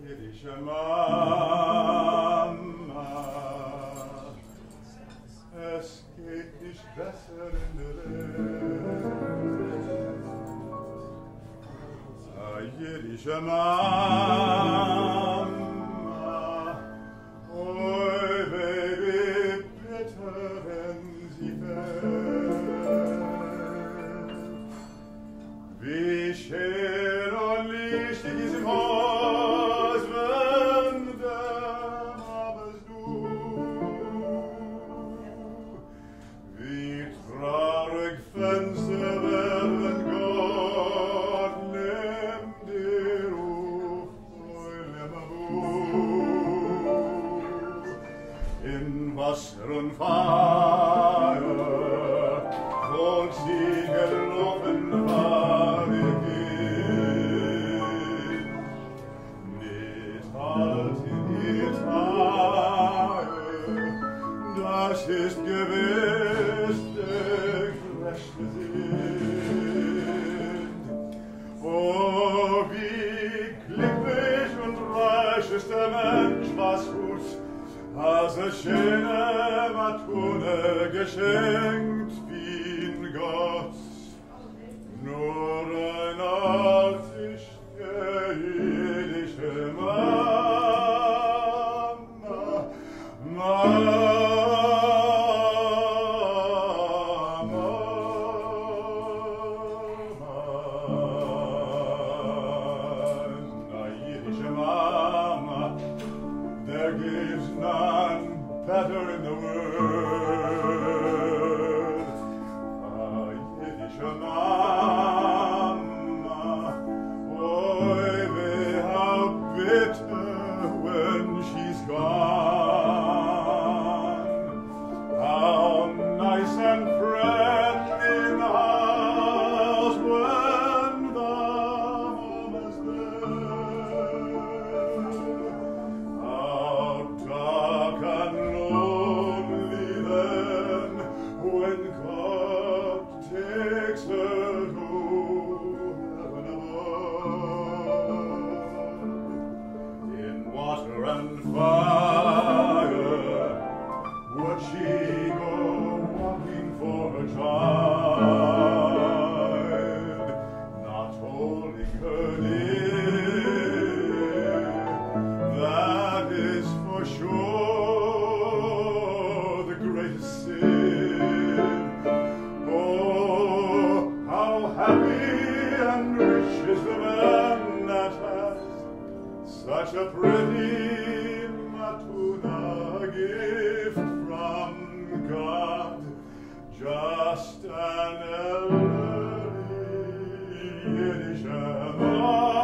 Yiddishe Momme, es geht nicht besser in der Welt. Yiddishe Momme, oi, baby, bitter, wenn sie fällt. Wie schön und lichtig ist im Haus, wenn dann habest du. Wie traurig Fenster werden, Gott nimmt dir auf, in Wasser und Feuer, und sie gelaufen war ihr Kind. Nicht halt in ihr Tage, das ist gewiss der gerechte Sinn. Oh, wie glücklich und reich ist der Mensch, was gut, als schöne Matune geschenkt wie in Gott. Nur ein Artig der Yiddishe Momme, Yiddishe Momme, there gives none better in the world. Yiddishe Momme, oi, weh, how bitter when she's gone. How nice and friendly in the house when the mama's there. How dark and lonely then when God takes her to heaven above. In water and fire would she go walking for her child, not holding her dear. That is for sure the greatest sin. Oh, how happy and rich is the man that has such a pretty matuna, gift from God, just an elderly Yiddishe Momme.